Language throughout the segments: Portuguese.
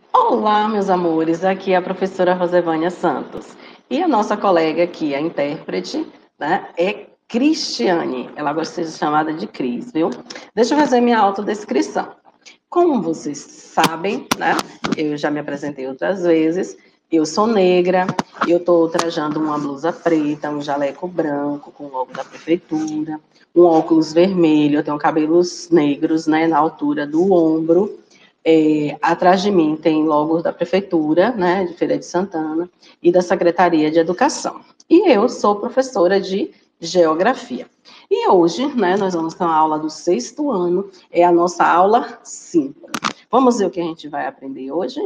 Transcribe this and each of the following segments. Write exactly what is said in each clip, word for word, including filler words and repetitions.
Olá, meus amores, aqui é a professora Rosevânia Santos. E a nossa colega aqui, a intérprete, né, é Cristiane. Ela gosta de ser chamada de Cris, viu? Deixa eu fazer minha autodescrição. Como vocês sabem, né, eu já me apresentei outras vezes, eu sou negra, eu estou trajando uma blusa preta, um jaleco branco com o logo da prefeitura, um óculos vermelho, eu tenho cabelos negros, né, na altura do ombro. É, atrás de mim tem logos da prefeitura, né, de Feira de Santana, e da Secretaria de Educação. E eu sou professora de Geografia. E hoje, né, nós vamos ter uma aula do sexto ano, é a nossa aula cinco. Vamos ver o que a gente vai aprender hoje?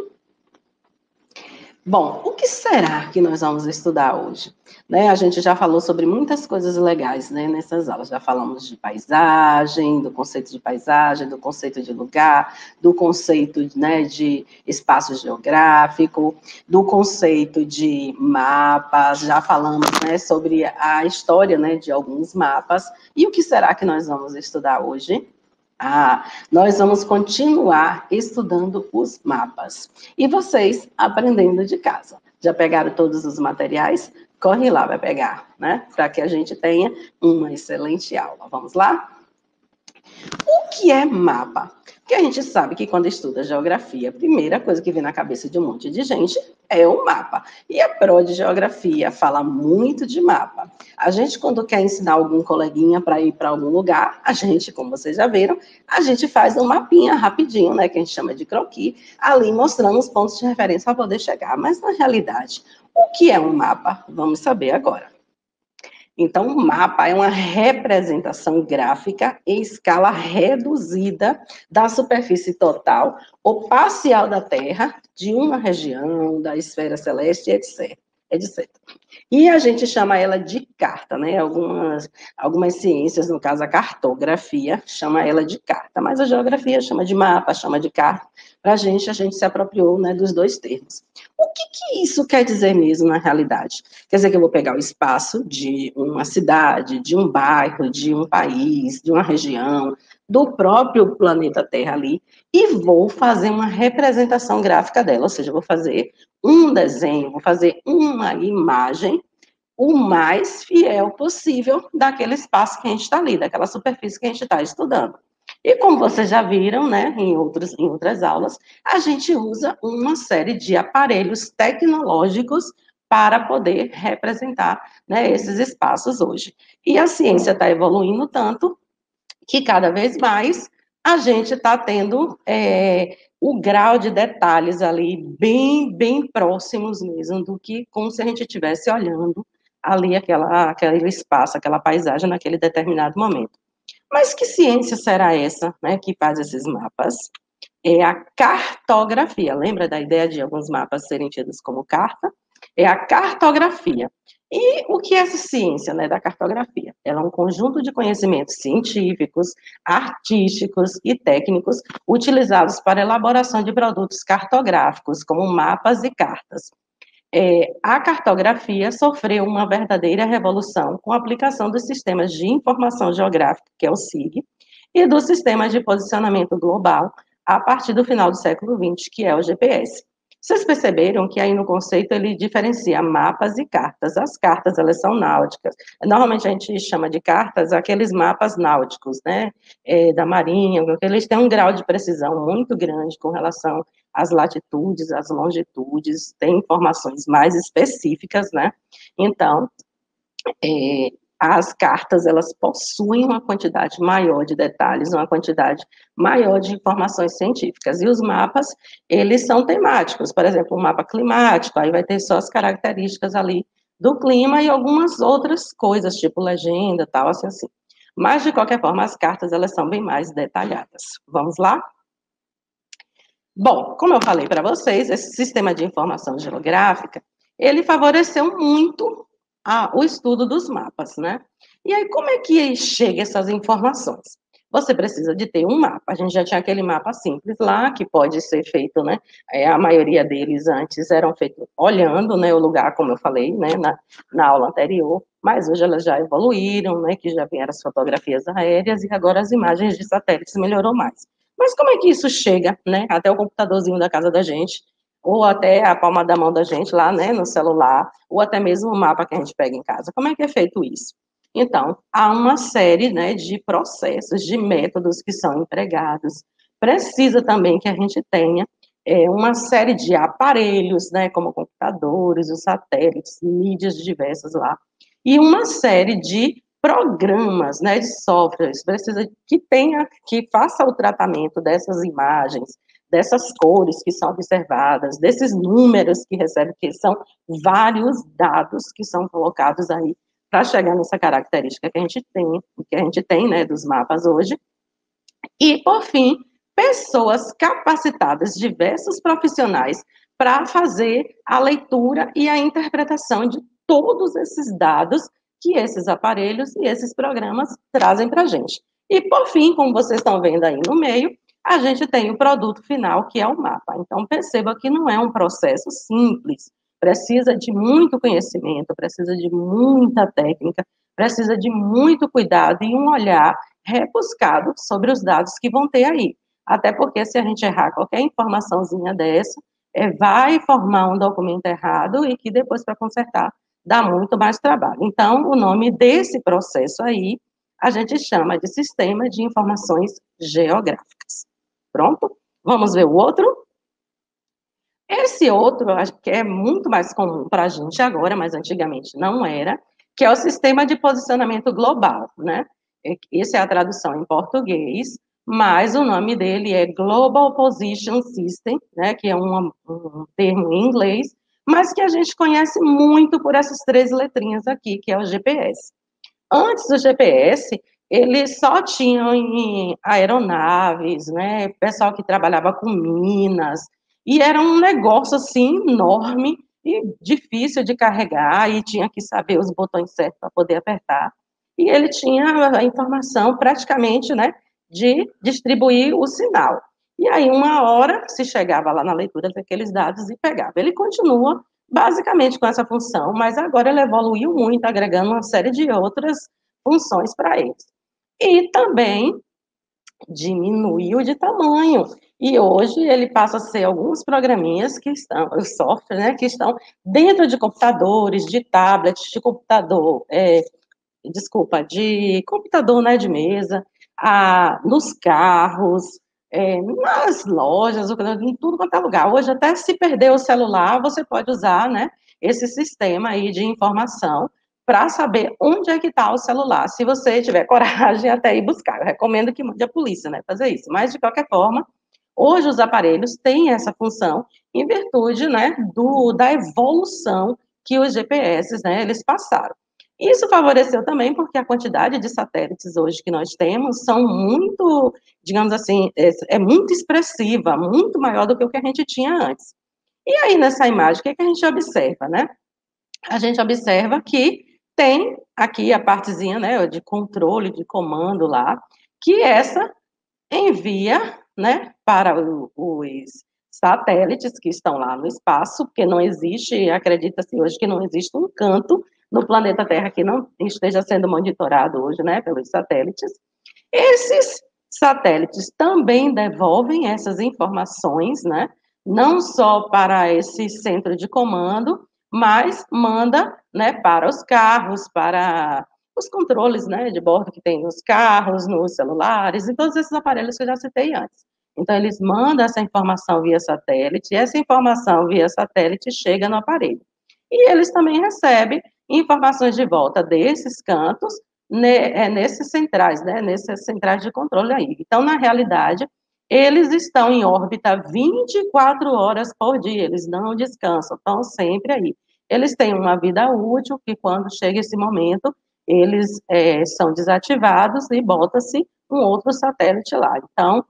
Bom, o que será que nós vamos estudar hoje? Né, a gente já falou sobre muitas coisas legais, né, nessas aulas. Já falamos de paisagem, do conceito de paisagem, do conceito de lugar, do conceito, né, de espaço geográfico, do conceito de mapas. Já falamos, né, sobre a história, né, de alguns mapas. E o que será que nós vamos estudar hoje? Ah, nós vamos continuar estudando os mapas. E vocês aprendendo de casa. Já pegaram todos os materiais? Corre lá, vai pegar, né? Para que a gente tenha uma excelente aula. Vamos lá? O que é mapa? Porque a gente sabe que quando estuda geografia, a primeira coisa que vem na cabeça de um monte de gente é o mapa. E a pró de geografia fala muito de mapa. A gente, quando quer ensinar algum coleguinha para ir para algum lugar, a gente, como vocês já viram, a gente faz um mapinha rapidinho, né, que a gente chama de croquis, ali mostrando os pontos de referência para poder chegar. Mas, na realidade, o que é um mapa? Vamos saber agora. Então, o mapa é uma representação gráfica em escala reduzida da superfície total ou parcial da Terra, de uma região, da esfera celeste, etcétera, etcétera. E a gente chama ela de carta, né? Algumas, algumas ciências, no caso a cartografia, chama ela de carta, mas a geografia chama de mapa, chama de carta. Para a gente, a gente se apropriou, né, dos dois termos. O que, que isso quer dizer mesmo na realidade? Quer dizer que eu vou pegar o espaço de uma cidade, de um bairro, de um país, de uma região, do próprio planeta Terra ali, e vou fazer uma representação gráfica dela, ou seja, vou fazer um desenho, vou fazer uma imagem o mais fiel possível daquele espaço que a gente está ali, daquela superfície que a gente está estudando. E como vocês já viram, né, em, outros, em outras aulas, a gente usa uma série de aparelhos tecnológicos para poder representar, né, esses espaços hoje. E a ciência está evoluindo tanto que cada vez mais a gente está tendo é, o grau de detalhes ali bem, bem próximos mesmo do que como se a gente estivesse olhando ali aquela, aquele espaço, aquela paisagem naquele determinado momento. Mas que ciência será essa, né, que faz esses mapas? É a cartografia. Lembra da ideia de alguns mapas serem tidos como carta? É a cartografia. E o que é essa ciência, né, da cartografia? Ela é um conjunto de conhecimentos científicos, artísticos e técnicos utilizados para a elaboração de produtos cartográficos, como mapas e cartas. É, a cartografia sofreu uma verdadeira revolução com a aplicação dos sistemas de informação geográfica, que é o S I G, e dos sistemas de posicionamento global, a partir do final do século vinte, que é o G P S. Vocês perceberam que aí no conceito ele diferencia mapas e cartas. As cartas, elas são náuticas. Normalmente a gente chama de cartas aqueles mapas náuticos, né, é, da marinha, porque eles têm um grau de precisão muito grande com relação às latitudes, às longitudes, tem informações mais específicas, né, então, é, as cartas, elas possuem uma quantidade maior de detalhes, uma quantidade maior de informações científicas. E os mapas, eles são temáticos. Por exemplo, o mapa climático, aí vai ter só as características ali do clima e algumas outras coisas, tipo legenda, tal, assim, assim. Mas, de qualquer forma, as cartas, elas são bem mais detalhadas. Vamos lá? Bom, como eu falei para vocês, esse sistema de informação geográfica, ele favoreceu muito a, o estudo dos mapas, né? E aí, como é que chega essas informações? Você precisa de ter um mapa. A gente já tinha aquele mapa simples lá, que pode ser feito, né? É, a maioria deles antes eram feitos olhando, né, o lugar, como eu falei, né, na, na aula anterior, mas hoje elas já evoluíram, né, que já vieram as fotografias aéreas e agora as imagens de satélites melhorou mais. Mas como é que isso chega, né, até o computadorzinho da casa da gente ou até a palma da mão da gente lá, né, no celular, ou até mesmo o mapa que a gente pega em casa. Como é que é feito isso? Então, há uma série, né, de processos, de métodos que são empregados. Precisa também que a gente tenha é, uma série de aparelhos, né, como computadores, os satélites, mídias diversas lá, e uma série de programas, né, de softwares, precisa que tenha, que faça o tratamento dessas imagens, dessas cores que são observadas, desses números que recebe, que são vários dados que são colocados aí para chegar nessa característica que a gente tem, que a gente tem, né, dos mapas hoje. E, por fim, pessoas capacitadas, diversos profissionais, para fazer a leitura e a interpretação de todos esses dados que esses aparelhos e esses programas trazem para a gente. E, por fim, como vocês estão vendo aí no meio, a gente tem o produto final, que é o mapa. Então, perceba que não é um processo simples, precisa de muito conhecimento, precisa de muita técnica, precisa de muito cuidado e um olhar rebuscado sobre os dados que vão ter aí. Até porque se a gente errar qualquer informaçãozinha dessa, é, vai formar um documento errado e que depois para consertar dá muito mais trabalho. Então, o nome desse processo aí, a gente chama de Sistema de Informações Geográficas. Pronto? Vamos ver o outro? Esse outro, acho que é muito mais comum para a gente agora, mas antigamente não era, que é o Sistema de Posicionamento Global, né? Essa é a tradução em português, mas o nome dele é Global Position System, né, que é um, um termo em inglês, mas que a gente conhece muito por essas três letrinhas aqui, que é o G P S. Antes do G P S, eles só tinham em aeronaves, né, pessoal que trabalhava com minas, e era um negócio, assim, enorme e difícil de carregar, e tinha que saber os botões certos para poder apertar. E ele tinha a informação praticamente, né, de distribuir o sinal. E aí, uma hora, se chegava lá na leitura daqueles dados e pegava. Ele continua basicamente com essa função, mas agora ele evoluiu muito, agregando uma série de outras funções para eles. E também diminuiu de tamanho. E hoje ele passa a ser alguns programinhas que estão, os softwares, né, que estão dentro de computadores, de tablets, de computador, é, desculpa, de computador, né, de mesa, a, nos carros, é, nas lojas, em tudo quanto é lugar. Hoje, até se perder o celular, você pode usar, né, esse sistema aí de informação para saber onde é que está o celular. Se você tiver coragem, até ir buscar. Eu recomendo que mande a polícia, né, fazer isso. Mas, de qualquer forma, hoje os aparelhos têm essa função em virtude, né, do, da evolução que os G P S, né, eles passaram. Isso favoreceu também porque a quantidade de satélites hoje que nós temos são muito, digamos assim, é, é muito expressiva, muito maior do que o que a gente tinha antes. E aí, nessa imagem, o que, é que a gente observa, né? A gente observa que tem aqui a partezinha, né, de controle, de comando lá, que essa envia, né, para o, os satélites que estão lá no espaço, porque não existe, acredita-se hoje que não existe um canto no planeta Terra que não esteja sendo monitorado hoje, né, pelos satélites. Esses satélites também devolvem essas informações, né, não só para esse centro de comando, mas manda, né, para os carros, para os controles, né, de bordo que tem nos carros, nos celulares, e todos esses aparelhos que eu já citei antes. Então, eles mandam essa informação via satélite, e essa informação via satélite chega no aparelho. E eles também recebem informações de volta desses cantos, né, é, nesses centrais, né, nesses centrais de controle aí. Então, na realidade, eles estão em órbita vinte e quatro horas por dia, eles não descansam, estão sempre aí. Eles têm uma vida útil, que quando chega esse momento, eles é, são desativados e bota-se um outro satélite lá. Então,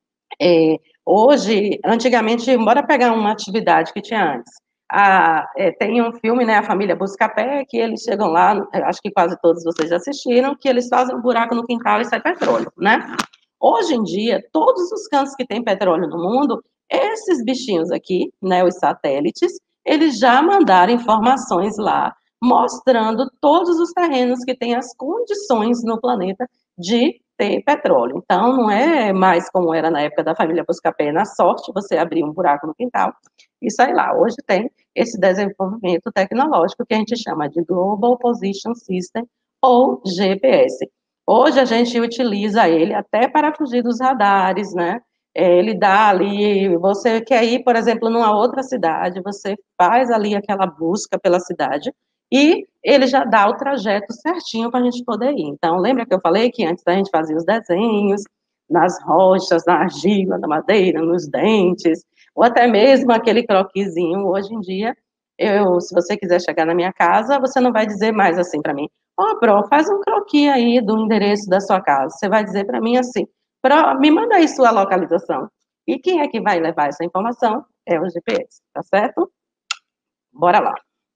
é, hoje, antigamente, bora pegar uma atividade que tinha antes. Ah, é, tem um filme, né, A Família Buscapé, que eles chegam lá, acho que quase todos vocês já assistiram, que eles fazem um buraco no quintal e sai petróleo, né? Hoje em dia, todos os cantos que tem petróleo no mundo, esses bichinhos aqui, né, os satélites, eles já mandaram informações lá, mostrando todos os terrenos que têm as condições no planeta de ter petróleo. Então, não é mais como era na época da família Buscapé, na sorte, você abrir um buraco no quintal e sair lá. Hoje tem esse desenvolvimento tecnológico que a gente chama de Global Position System, ou G P S. Hoje a gente utiliza ele até para fugir dos radares, né? Ele dá ali, você quer ir, por exemplo, numa outra cidade, você faz ali aquela busca pela cidade, e ele já dá o trajeto certinho para a gente poder ir. Então, lembra que eu falei que antes a gente fazia os desenhos nas rochas, na argila, na madeira, nos dentes, ou até mesmo aquele croquisinho. Hoje em dia, eu, se você quiser chegar na minha casa, você não vai dizer mais assim para mim, ó, oh, Pro, faz um croquis aí do endereço da sua casa. Você vai dizer para mim assim, Pro, me manda aí sua localização. E quem é que vai levar essa informação? É o G P S, tá certo? Bora lá.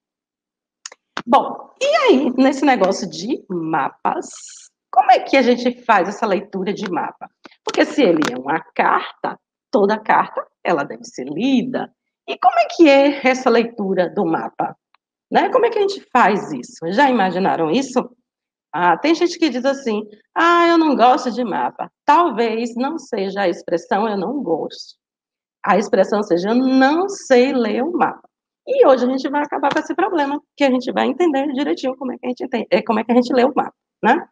Bom, e aí, nesse negócio de mapas, como é que a gente faz essa leitura de mapa? Porque se ele é uma carta, toda carta, ela deve ser lida. E como é que é essa leitura do mapa? Né? Como é que a gente faz isso? Já imaginaram isso? Ah, tem gente que diz assim, ah, eu não gosto de mapa. Talvez não seja a expressão eu não gosto. A expressão seja eu não sei ler o mapa. E hoje a gente vai acabar com esse problema, que a gente vai entender direitinho como é que a gente, entende, como é que a gente lê o mapa, né?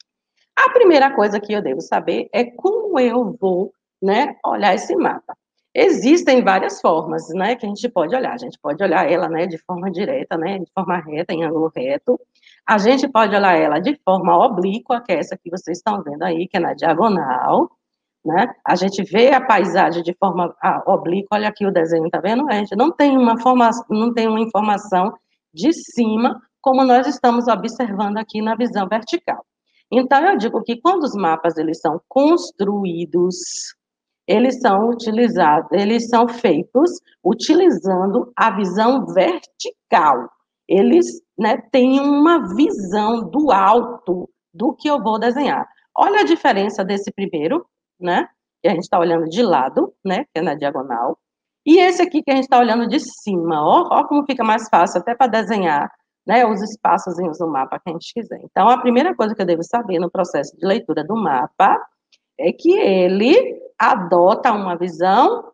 A primeira coisa que eu devo saber é como eu vou, né, olhar esse mapa. Existem várias formas, né, que a gente pode olhar. A gente pode olhar ela, né, de forma direta, né, de forma reta, em ângulo reto. A gente pode olhar ela de forma oblíqua, que é essa que vocês estão vendo aí, que é na diagonal. Né? A gente vê a paisagem de forma oblíqua, olha aqui o desenho, tá vendo? A gente não tem uma formação, não tem uma informação de cima, como nós estamos observando aqui na visão vertical. Então, eu digo que quando os mapas eles são construídos, eles são utilizados, eles são feitos utilizando a visão vertical. Eles, né, têm uma visão do alto do que eu vou desenhar. Olha a diferença desse primeiro, né? Que a gente está olhando de lado, né? Que é na diagonal. E esse aqui que a gente está olhando de cima, ó, ó como fica mais fácil até para desenhar, né? Os espaçozinhos no mapa que a gente quiser. Então, a primeira coisa que eu devo saber no processo de leitura do mapa é que ele adota uma visão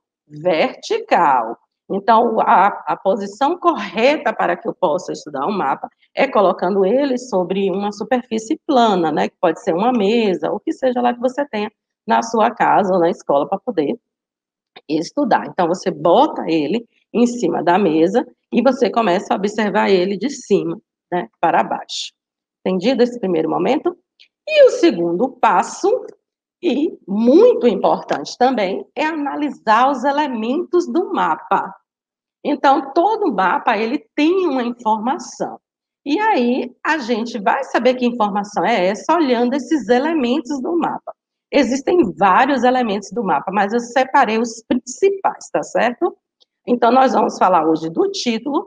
vertical. Então, a, a posição correta para que eu possa estudar um mapa é colocando ele sobre uma superfície plana, né? Que pode ser uma mesa, ou que seja lá que você tenha na sua casa ou na escola para poder estudar. Então, você bota ele em cima da mesa e você começa a observar ele de cima, né, para baixo. Entendido esse primeiro momento? E o segundo passo, e muito importante também, é analisar os elementos do mapa. Então, todo mapa, ele tem uma informação. E aí, a gente vai saber que informação é essa olhando esses elementos do mapa. Existem vários elementos do mapa, mas eu separei os principais, tá certo? Então, nós vamos falar hoje do título,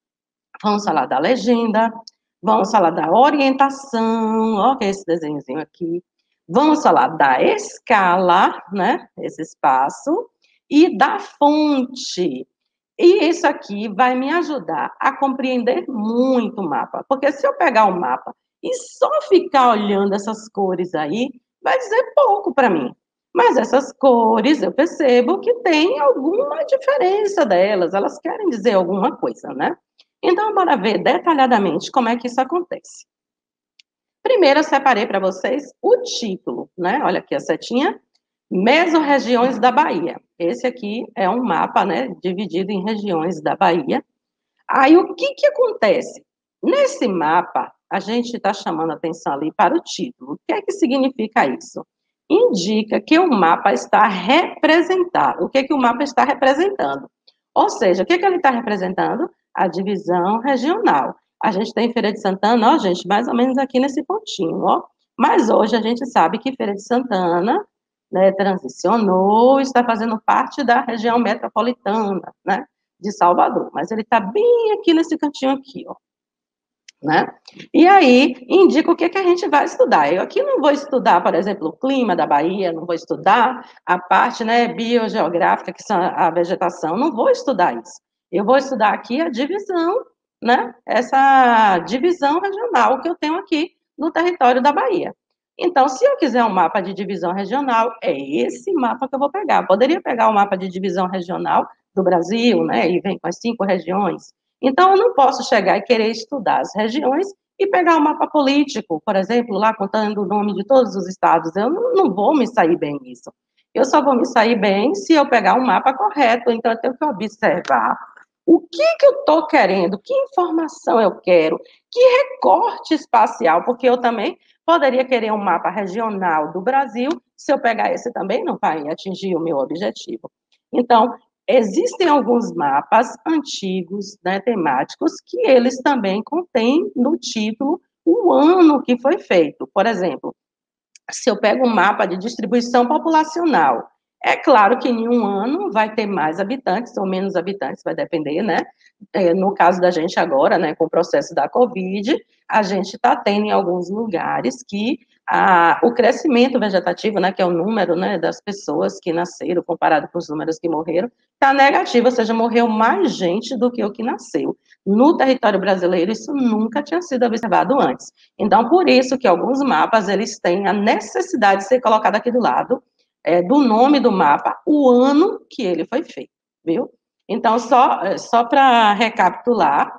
vamos falar da legenda, vamos falar da orientação, ó, que é esse desenhozinho aqui. Vamos falar da escala, né, esse espaço, e da fonte. E isso aqui vai me ajudar a compreender muito o mapa, porque se eu pegar o mapa e só ficar olhando essas cores aí, vai dizer pouco para mim. Mas essas cores, eu percebo que tem alguma diferença delas, elas querem dizer alguma coisa, né? Então, bora ver detalhadamente como é que isso acontece. Primeiro, eu separei para vocês o título, né? Olha aqui a setinha. Mesorregiões da Bahia. Esse aqui é um mapa, né, dividido em regiões da Bahia. Aí, o que que acontece? Nesse mapa, a gente está chamando atenção ali para o título. O que é que significa isso? Indica que o mapa está representado. O que que o mapa está representando? Ou seja, o que que ele está representando? A divisão regional. A gente tem Feira de Santana, ó, gente, mais ou menos aqui nesse pontinho, ó. Mas hoje a gente sabe que Feira de Santana, né, transicionou, está fazendo parte da região metropolitana, né, de Salvador, mas ele está bem aqui nesse cantinho aqui, ó, né, e aí indica o que, que a gente vai estudar. Eu aqui não vou estudar, por exemplo, o clima da Bahia, não vou estudar a parte, né, biogeográfica, que são a vegetação, não vou estudar isso. Eu vou estudar aqui a divisão, né, essa divisão regional que eu tenho aqui no território da Bahia. Então, se eu quiser um mapa de divisão regional, é esse mapa que eu vou pegar. Poderia pegar o mapa de divisão regional do Brasil, né, e vem com as cinco regiões. Então, eu não posso chegar e querer estudar as regiões e pegar o mapa político, por exemplo, lá contando o nome de todos os estados. Eu não, não vou me sair bem nisso. Eu só vou me sair bem se eu pegar um mapa correto. Então, eu tenho que observar o que, que eu estou querendo, que informação eu quero, que recorte espacial, porque eu também poderia querer um mapa regional do Brasil, se eu pegar esse também não vai atingir o meu objetivo. Então, existem alguns mapas antigos, né, temáticos, que eles também contêm no título o ano que foi feito. Por exemplo, se eu pego um mapa de distribuição populacional, é claro que em um ano vai ter mais habitantes ou menos habitantes, vai depender, né? É, no caso da gente agora, né, com o processo da Covid, a gente está tendo em alguns lugares que a, o crescimento vegetativo, né, que é o número, né, das pessoas que nasceram, comparado com os números que morreram, está negativo, ou seja, morreu mais gente do que o que nasceu. No território brasileiro, isso nunca tinha sido observado antes. Então, por isso que alguns mapas, eles têm a necessidade de ser colocado aqui do lado, é, do nome do mapa, o ano que ele foi feito, viu? Então, só, só para recapitular,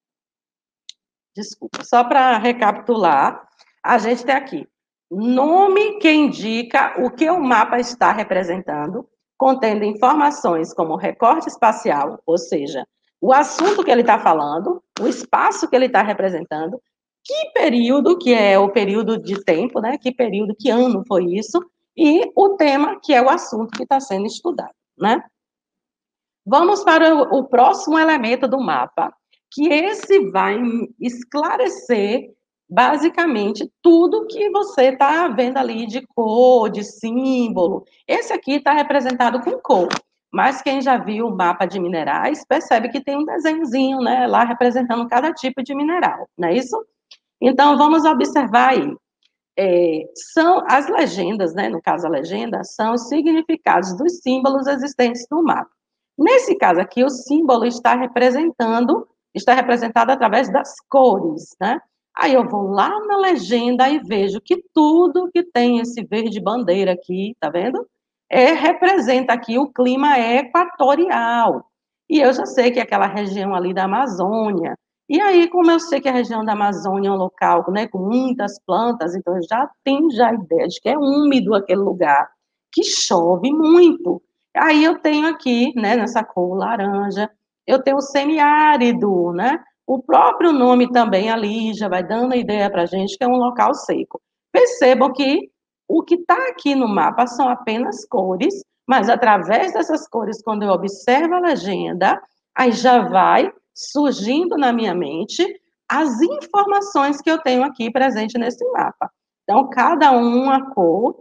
desculpa, só para recapitular, a gente tem aqui, nome que indica o que o mapa está representando, contendo informações como recorte espacial, ou seja, o assunto que ele está falando, o espaço que ele está representando, que período, que é o período de tempo, né? Que período, que ano foi isso, e o tema, que é o assunto que está sendo estudado, né? Vamos para o, o próximo elemento do mapa, que esse vai esclarecer, basicamente, tudo que você está vendo ali de cor, de símbolo. Esse aqui está representado com cor, mas quem já viu o mapa de minerais percebe que tem um desenhozinho, né, lá representando cada tipo de mineral, não é isso? Então, vamos observar aí. É, são as legendas, né, no caso a legenda, são os significados dos símbolos existentes no mapa. Nesse caso aqui, o símbolo está representando, está representado através das cores, né? Aí eu vou lá na legenda e vejo que tudo que tem esse verde bandeira aqui, tá vendo? É, representa aqui o clima equatorial. E eu já sei que é aquela região ali da Amazônia. E aí, como eu sei que a região da Amazônia é um local, né, com muitas plantas, então eu já tenho já a ideia de que é úmido aquele lugar, que chove muito. Aí eu tenho aqui, né, nessa cor laranja, eu tenho o semiárido, né? O próprio nome também ali já vai dando a ideia para a gente que é um local seco. Percebam que o que está aqui no mapa são apenas cores, mas através dessas cores, quando eu observo a legenda, aí já vai surgindo na minha mente as informações que eu tenho aqui presente nesse mapa. Então, cada uma cor,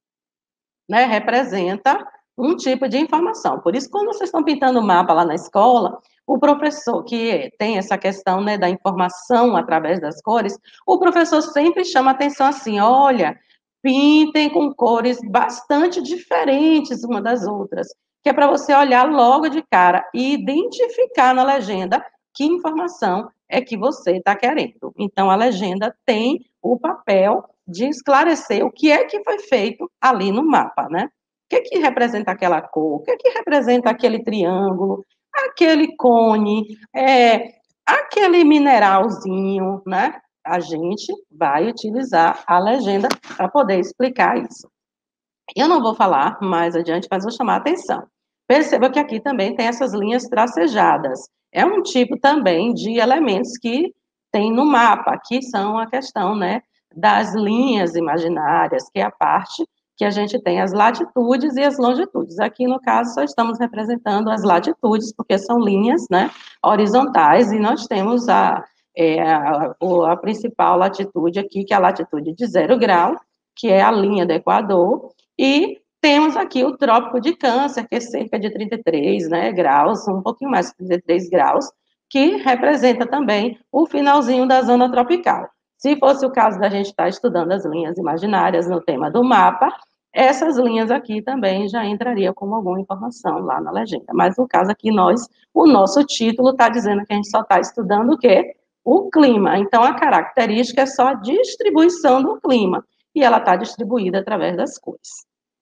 né, representa um tipo de informação. Por isso, quando vocês estão pintando o mapa lá na escola, o professor que tem essa questão, né, da informação através das cores, o professor sempre chama atenção assim, olha, pintem com cores bastante diferentes uma das outras, que é para você olhar logo de cara e identificar na legenda que informação é que você está querendo. Então, a legenda tem o papel de esclarecer o que é que foi feito ali no mapa, né? O que que representa aquela cor? O que que representa aquele triângulo? Aquele cone? É, aquele mineralzinho, né? A gente vai utilizar a legenda para poder explicar isso. Eu não vou falar mais adiante, mas vou chamar a atenção. Perceba que aqui também tem essas linhas tracejadas. É um tipo também de elementos que tem no mapa, que são a questão, né, das linhas imaginárias, que é a parte que a gente tem as latitudes e as longitudes. Aqui, no caso, só estamos representando as latitudes, porque são linhas, né, horizontais, e nós temos a, é, a, a principal latitude aqui, que é a latitude de zero grau, que é a linha do Equador, e temos aqui o Trópico de Câncer, que é cerca de trinta e três, né, graus, um pouquinho mais de trinta e três graus, que representa também o finalzinho da zona tropical. Se fosse o caso da gente estar estudando as linhas imaginárias no tema do mapa, essas linhas aqui também já entrariam como alguma informação lá na legenda. Mas no caso aqui, nós, o nosso título está dizendo que a gente só está estudando o quê? O clima. Então, a característica é só a distribuição do clima. e ela está distribuída através das cores.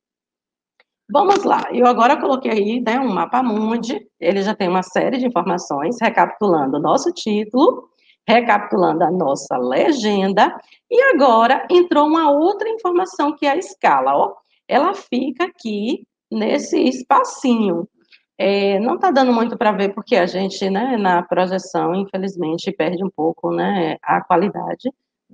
Vamos lá, eu agora coloquei aí, né, um mapa mundi, ele já tem uma série de informações, recapitulando o nosso título, recapitulando a nossa legenda, e agora entrou uma outra informação que é a escala, ó, ela fica aqui nesse espacinho. É, não está dando muito para ver, porque a gente, né, na projeção, infelizmente, perde um pouco, né, a qualidade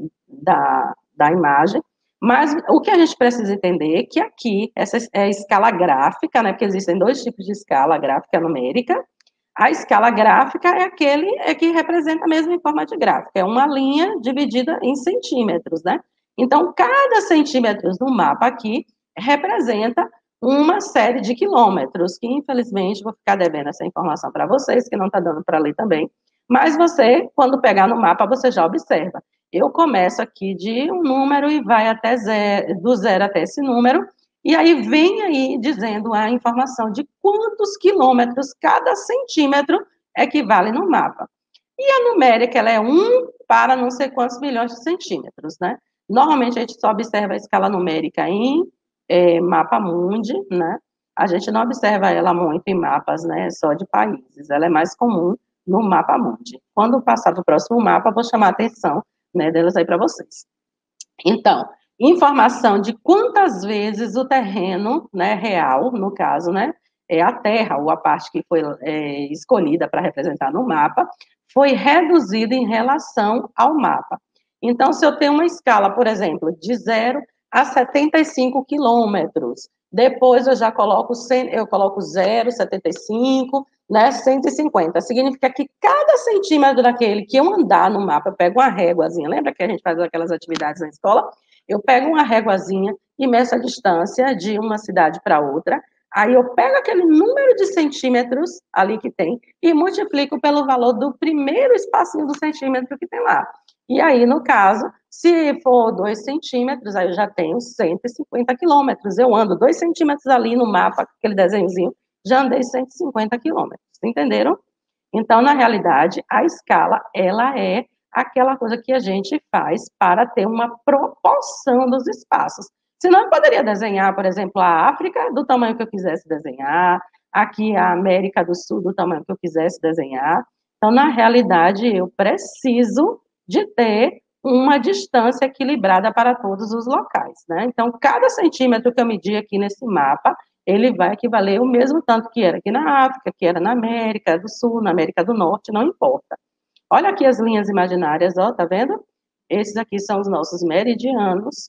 da, da imagem, mas o que a gente precisa entender é que aqui, essa é a escala gráfica, né, porque existem dois tipos de escala, gráfica e numérica. A escala gráfica é aquele é que representa mesmo em forma de gráfica, é uma linha dividida em centímetros, né? Então, cada centímetro no mapa aqui representa uma série de quilômetros, que infelizmente vou ficar devendo essa informação para vocês, que não está dando para ler também, mas você, quando pegar no mapa, você já observa. Eu começo aqui de um número e vai até zero, do zero até esse número, e aí vem aí dizendo a informação de quantos quilômetros cada centímetro equivale no mapa. E a numérica, ela é um para não sei quantos milhões de centímetros, né? Normalmente a gente só observa a escala numérica em é, mapa mundi, né? A gente não observa ela muito em mapas, né, só de países. Ela é mais comum no mapa mundi. Quando passar para o próximo mapa, vou chamar a atenção, né, delas aí para vocês. Então, informação de quantas vezes o terreno, né, real, no caso, né, é a terra, ou a parte que foi é, escolhida para representar no mapa, foi reduzida em relação ao mapa. Então, se eu tenho uma escala, por exemplo, de zero a setenta e cinco quilômetros, depois eu já coloco, cem, eu coloco zero, setenta e cinco, né, cento e cinquenta. Significa que cada centímetro daquele que eu andar no mapa, eu pego uma réguazinha, lembra que a gente faz aquelas atividades na escola? Eu pego uma réguazinha e meço a distância de uma cidade para outra, aí eu pego aquele número de centímetros ali que tem e multiplico pelo valor do primeiro espacinho do centímetro que tem lá. E aí, no caso, se for dois centímetros, aí eu já tenho cento e cinquenta quilômetros. Eu ando dois centímetros ali no mapa, aquele desenhozinho, já andei cento e cinquenta quilômetros. Entenderam? Então, na realidade, a escala, ela é aquela coisa que a gente faz para ter uma proporção dos espaços. Senão, eu poderia desenhar, por exemplo, a África do tamanho que eu quisesse desenhar, aqui a América do Sul do tamanho que eu quisesse desenhar. Então, na realidade, eu preciso de ter uma distância equilibrada para todos os locais, né? Então, cada centímetro que eu medir aqui nesse mapa, ele vai equivaler o mesmo tanto que era aqui na África, que era na América do Sul, na América do Norte, não importa. Olha aqui as linhas imaginárias, ó, tá vendo? Esses aqui são os nossos meridianos,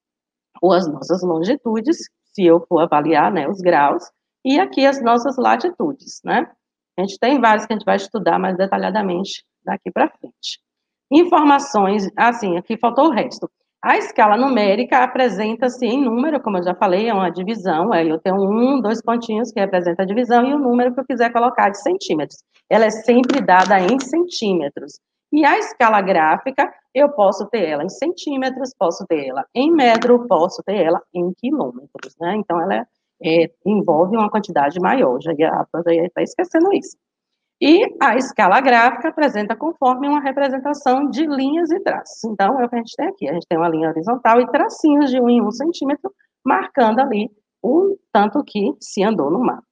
ou as nossas longitudes, se eu for avaliar, né, os graus, e aqui as nossas latitudes, né? A gente tem vários que a gente vai estudar mais detalhadamente daqui para frente. Informações, assim, aqui faltou o resto. A escala numérica apresenta-se em número, como eu já falei, é uma divisão, aí eu tenho um, dois pontinhos que representa a divisão e o número que eu quiser colocar de centímetros. Ela é sempre dada em centímetros. E a escala gráfica, eu posso ter ela em centímetros, posso ter ela em metro, posso ter ela em quilômetros, né? Então, ela é, é, envolve uma quantidade maior, já está esquecendo isso. E a escala gráfica apresenta conforme uma representação de linhas e traços. Então, é o que a gente tem aqui. A gente tem uma linha horizontal e tracinhos de um em um centímetro, marcando ali o tanto que se andou no mapa.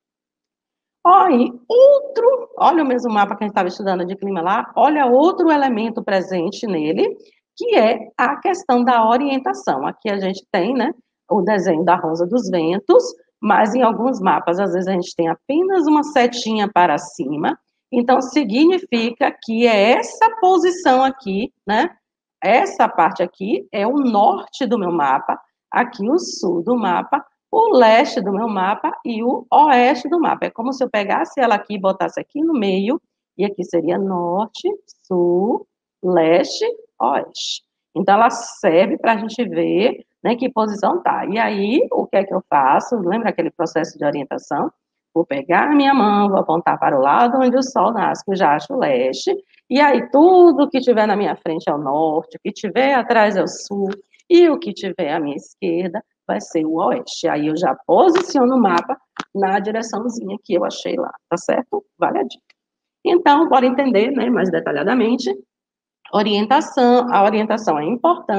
Olha, outro, olha o mesmo mapa que a gente estava estudando de clima lá, olha outro elemento presente nele, que é a questão da orientação. Aqui a gente tem, né, o desenho da rosa dos ventos, mas em alguns mapas, às vezes, a gente tem apenas uma setinha para cima, então significa que é essa posição aqui, né, essa parte aqui é o norte do meu mapa, aqui o sul do mapa, o leste do meu mapa e o oeste do mapa. É como se eu pegasse ela aqui e botasse aqui no meio, e aqui seria norte, sul, leste, oeste. Então, ela serve para a gente ver, né, que posição tá. E aí, o que é que eu faço? Lembra aquele processo de orientação? Vou pegar a minha mão, vou apontar para o lado onde o sol nasce, que eu já acho o leste, e aí tudo que tiver na minha frente é o norte, o que tiver atrás é o sul, e o que tiver à minha esquerda vai ser o oeste. Aí eu já posiciono o mapa na direçãozinha que eu achei lá, tá certo? Vale a dica. Então, bora entender, né, mais detalhadamente, orientação, a orientação é importante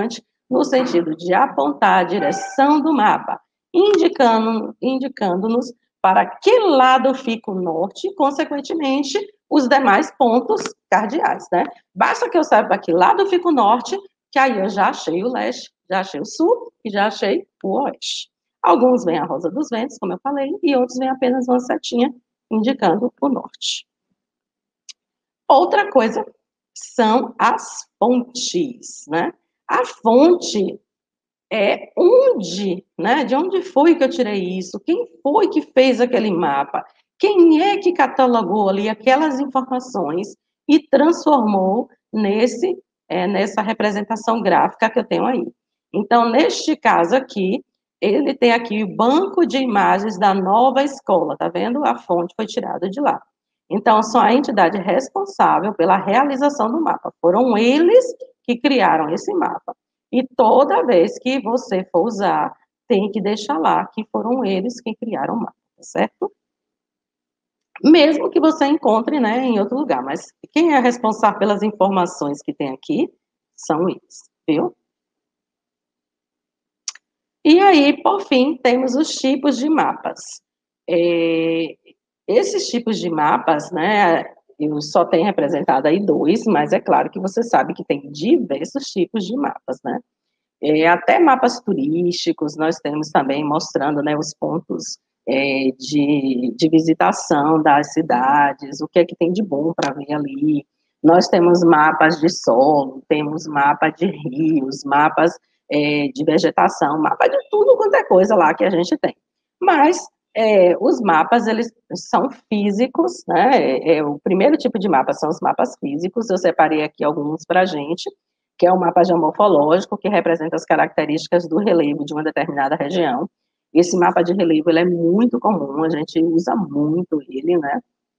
no sentido de apontar a direção do mapa, indicando, indicando-nos para que lado fica o norte e, consequentemente, os demais pontos cardeais, né? Basta que eu saiba para que lado fica o norte, que aí eu já achei o leste, já achei o sul e já achei o oeste. Alguns vêm a rosa dos ventos, como eu falei, e outros vêm apenas uma setinha indicando o norte. Outra coisa são as fontes, né? A fonte é onde, né? De onde foi que eu tirei isso? Quem foi que fez aquele mapa? Quem é que catalogou ali aquelas informações e transformou nesse, é, nessa representação gráfica que eu tenho aí? Então, neste caso aqui, ele tem aqui o banco de imagens da nova escola, tá vendo? A fonte foi tirada de lá. Então, são a entidade responsável pela realização do mapa. Foram eles que criaram esse mapa. E toda vez que você for usar, tem que deixar lá que foram eles que criaram o mapa, certo? Mesmo que você encontre, né, em outro lugar, mas quem é responsável pelas informações que tem aqui são eles, viu? E aí, por fim, temos os tipos de mapas. É, esses tipos de mapas, né, eu só tenho representado aí dois, mas é claro que você sabe que tem diversos tipos de mapas, né? É, até mapas turísticos nós temos também mostrando, né, os pontos é, de, de visitação das cidades, o que é que tem de bom para ver ali. Nós temos mapas de solo, temos mapa de rios, mapas é, de vegetação, mapa de tudo quanto é coisa lá que a gente tem. Mas é, os mapas, eles são físicos, né? É, é, o primeiro tipo de mapa são os mapas físicos, eu separei aqui alguns para a gente, que é um mapa geomorfológico, que representa as características do relevo de uma determinada região. Esse mapa de relevo, ele é muito comum, a gente usa muito ele, né?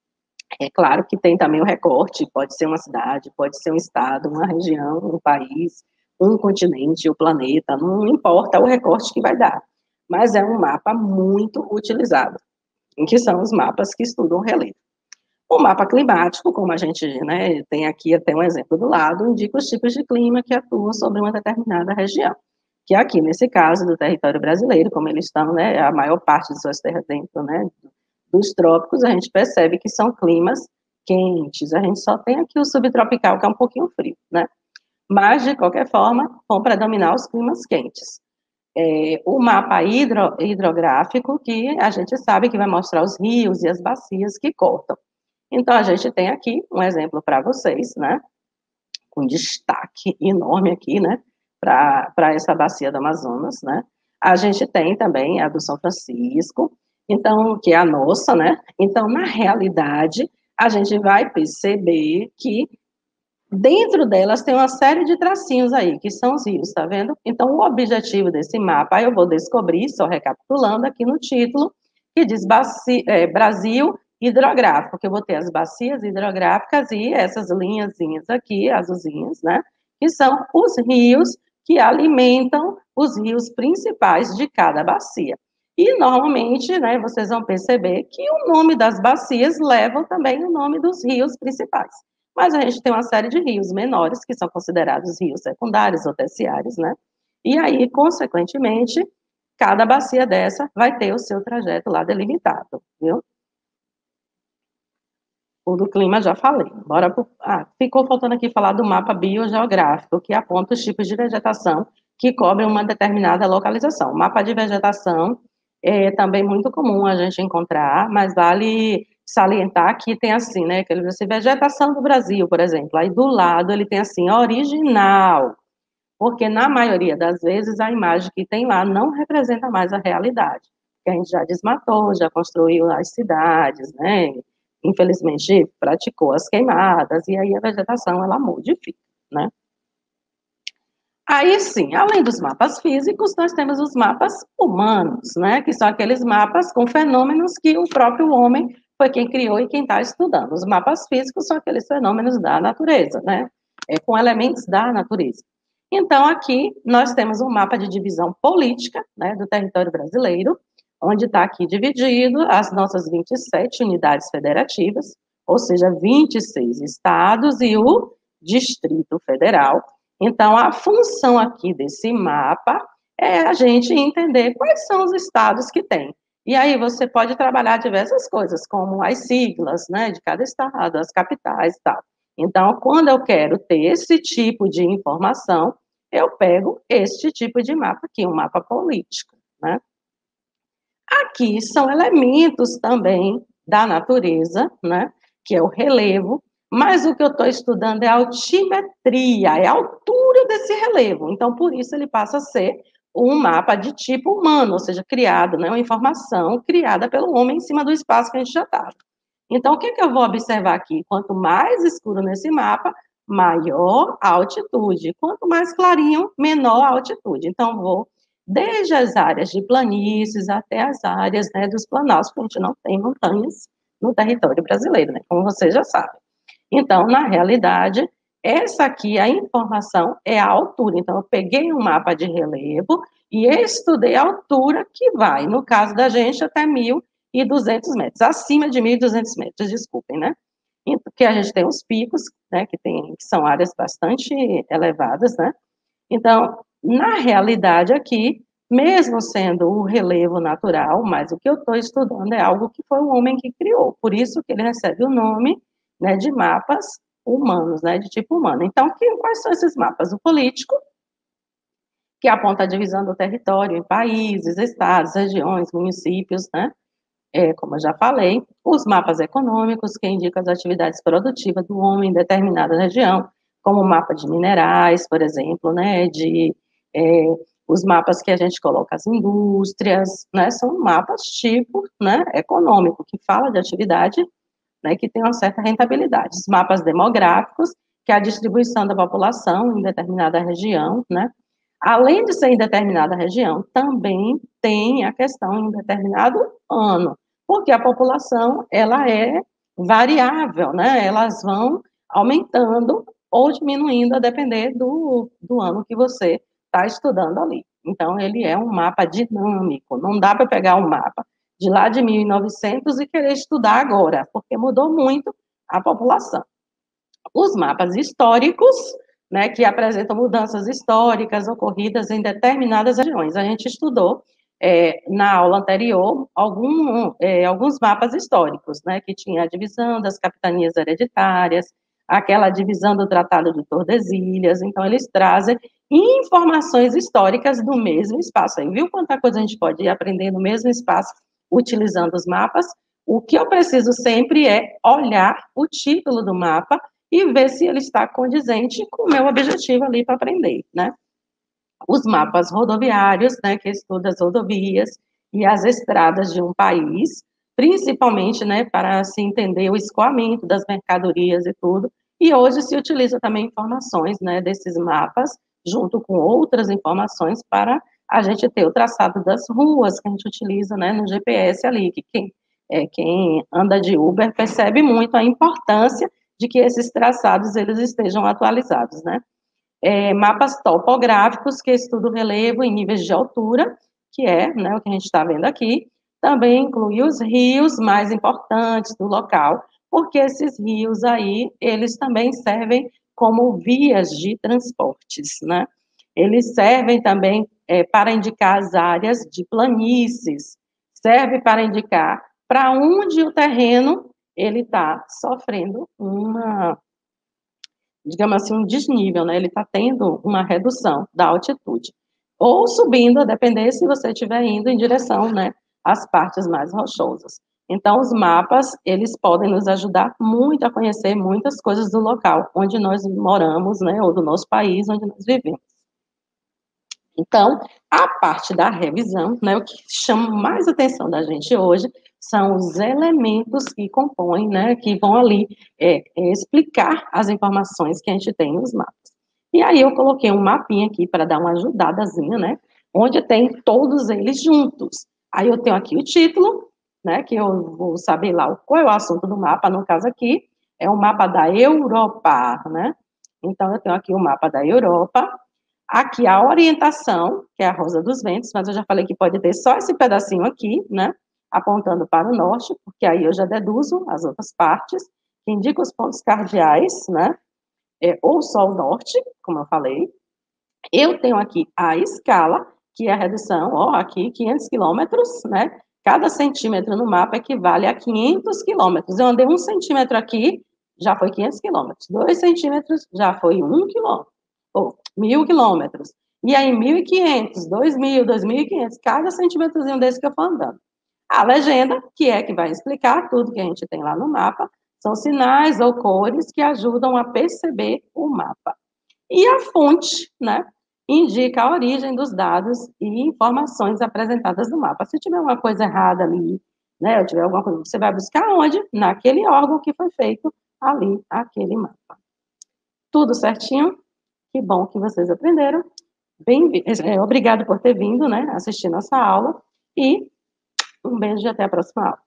É claro que tem também o recorte, pode ser uma cidade, pode ser um estado, uma região, um país, um continente, o planeta, não importa o recorte que vai dar. Mas é um mapa muito utilizado, em que são os mapas que estudam o relevo. O mapa climático, como a gente, né, tem aqui até um exemplo do lado, indica os tipos de clima que atuam sobre uma determinada região. Que aqui, nesse caso, do território brasileiro, como eles estão, né, a maior parte de suas terras dentro, né, dos trópicos, a gente percebe que são climas quentes. A gente só tem aqui o subtropical, que é um pouquinho frio, né? Mas, de qualquer forma, vão predominar os climas quentes. É, o mapa hidro, hidrográfico, que a gente sabe que vai mostrar os rios e as bacias que cortam. Então, a gente tem aqui um exemplo para vocês, né? Com destaque enorme aqui, né? Para essa bacia do Amazonas, né? A gente tem também a do São Francisco, então, que é a nossa, né? Então, na realidade, a gente vai perceber que dentro delas tem uma série de tracinhos aí, que são os rios, tá vendo? Então, o objetivo desse mapa, eu vou descobrir, só recapitulando aqui no título, que diz Baci, é, Brasil hidrográfico, que eu vou ter as bacias hidrográficas e essas linhazinhas aqui, azulzinhas, né? Que são os rios que alimentam os rios principais de cada bacia. E, normalmente, né, vocês vão perceber que o nome das bacias leva também o nome dos rios principais. Mas a gente tem uma série de rios menores, que são considerados rios secundários ou terciários, né? E aí, consequentemente, cada bacia dessa vai ter o seu trajeto lá delimitado, viu? O do clima já falei. Bora pro... Ah, ficou faltando aqui falar do mapa biogeográfico, que aponta os tipos de vegetação que cobrem uma determinada localização. O mapa de vegetação é também muito comum a gente encontrar, mas vale salientar que tem assim, né, que ele diz assim, vegetação do Brasil, por exemplo, aí do lado ele tem assim, original, porque na maioria das vezes a imagem que tem lá não representa mais a realidade, porque a gente já desmatou, já construiu as cidades, né, infelizmente praticou as queimadas, e aí a vegetação ela modifica, né. Aí sim, além dos mapas físicos, nós temos os mapas humanos, né, que são aqueles mapas com fenômenos que o próprio homem foi quem criou e quem está estudando. Os mapas físicos são aqueles fenômenos da natureza, né, é, com elementos da natureza. Então, aqui nós temos um mapa de divisão política, né, do território brasileiro, onde está aqui dividido as nossas vinte e sete unidades federativas, ou seja, vinte e seis estados e o Distrito Federal. Então, a função aqui desse mapa é a gente entender quais são os estados que tem. E aí você pode trabalhar diversas coisas, como as siglas, né, de cada estado, as capitais e tal. Então, quando eu quero ter esse tipo de informação, eu pego este tipo de mapa aqui, um mapa político, né? Aqui são elementos também da natureza, né, que é o relevo, mas o que eu estou estudando é a altimetria, é a altura desse relevo. Então, por isso, ele passa a ser um mapa de tipo humano, ou seja, criado, né, uma informação criada pelo homem em cima do espaço que a gente já estava. Então, o que, que eu vou observar aqui? Quanto mais escuro nesse mapa, maior a altitude. Quanto mais clarinho, menor a altitude. Então, vou desde as áreas de planícies até as áreas, né, dos planaltos, porque a gente não tem montanhas no território brasileiro, né, como vocês já sabem. Então, na realidade, essa aqui, a informação é a altura. Então, eu peguei um mapa de relevo e estudei a altura que vai, no caso da gente, até mil e duzentos metros, acima de mil e duzentos metros, desculpem, né? Porque a gente tem os picos, né, que, tem, que são áreas bastante elevadas, né? Então, na realidade aqui, mesmo sendo o relevo natural, mas o que eu estou estudando é algo que foi o homem que criou, por isso que ele recebe o nome, né, de mapas humanos, né, de tipo humano. Então, que, quais são esses mapas? O político, que aponta a divisão do território em países, estados, regiões, municípios, né, é, como eu já falei, os mapas econômicos, que indicam as atividades produtivas do homem em determinada região, como o mapa de minerais, por exemplo, né, de, é, os mapas que a gente coloca as indústrias, né, são mapas tipo, né, econômico, que fala de atividade, né, que tem uma certa rentabilidade. Os mapas demográficos, que é a distribuição da população em determinada região, né, além de ser em determinada região, também tem a questão em determinado ano, porque a população, ela é variável, né, elas vão aumentando ou diminuindo a depender do, do ano que você está estudando ali. Então, ele é um mapa dinâmico, não dá para pegar um mapa de lá de mil e novecentos e querer estudar agora, porque mudou muito a população. Os mapas históricos, né, que apresentam mudanças históricas ocorridas em determinadas regiões. A gente estudou, é, na aula anterior, algum, é, alguns mapas históricos, né, que tinha a divisão das capitanias hereditárias, aquela divisão do Tratado de Tordesilhas, então eles trazem informações históricas do mesmo espaço. Aí, viu quanta coisa a gente pode ir aprender no mesmo espaço, utilizando os mapas? O que eu preciso sempre é olhar o título do mapa e ver se ele está condizente com o meu objetivo ali para aprender, né? Os mapas rodoviários, né, que estudam as rodovias e as estradas de um país, principalmente, né, para se entender o escoamento das mercadorias e tudo, e hoje se utiliza também informações, né, desses mapas, junto com outras informações, para a gente ter o traçado das ruas que a gente utiliza, né, no G P S ali, que quem, é, quem anda de Uber percebe muito a importância de que esses traçados, eles estejam atualizados, né. É, mapas topográficos, que estudam o relevo em níveis de altura, que é, né, o que a gente está vendo aqui, também inclui os rios mais importantes do local, porque esses rios aí, eles também servem como vias de transportes, né, eles servem também é, para indicar as áreas de planícies, serve para indicar para onde o terreno, ele está sofrendo uma, digamos assim, um desnível, né? Ele está tendo uma redução da altitude. Ou subindo, a depender se você estiver indo em direção, né, às partes mais rochosas. Então, os mapas, eles podem nos ajudar muito a conhecer muitas coisas do local onde nós moramos, né, ou do nosso país onde nós vivemos. Então, a parte da revisão, né, o que chama mais atenção da gente hoje são os elementos que compõem, né, que vão ali é, é, explicar as informações que a gente tem nos mapas. E aí eu coloquei um mapinha aqui para dar uma ajudadazinha, né, onde tem todos eles juntos. Aí eu tenho aqui o título, né, que eu vou saber lá qual é o assunto do mapa, no caso aqui, é o mapa da Europa, né, então eu tenho aqui o mapa da Europa. Aqui a orientação, que é a Rosa dos Ventos, mas eu já falei que pode ter só esse pedacinho aqui, né, apontando para o norte, porque aí eu já deduzo as outras partes, que indicam os pontos cardeais, né, é, ou Sol Norte, como eu falei. Eu tenho aqui a escala, que é a redução, ó, aqui quinhentos quilômetros, né? Cada centímetro no mapa equivale a quinhentos quilômetros. Eu andei um centímetro aqui, já foi quinhentos quilômetros. Dois centímetros, já foi um quilômetro. Ou mil quilômetros. E aí, mil e quinhentos, dois mil, dois mil e quinhentos, cada centímetrozinho desse que eu for andando. A legenda, que é que vai explicar tudo que a gente tem lá no mapa, são sinais ou cores que ajudam a perceber o mapa. E a fonte, né, indica a origem dos dados e informações apresentadas no mapa. Se tiver uma coisa errada ali, né, ou tiver alguma coisa, você vai buscar onde? Naquele órgão que foi feito ali, aquele mapa. Tudo certinho? Que bom que vocês aprenderam. Bem, é, obrigado por ter vindo, né, assistir nossa aula, e um beijo e até a próxima aula.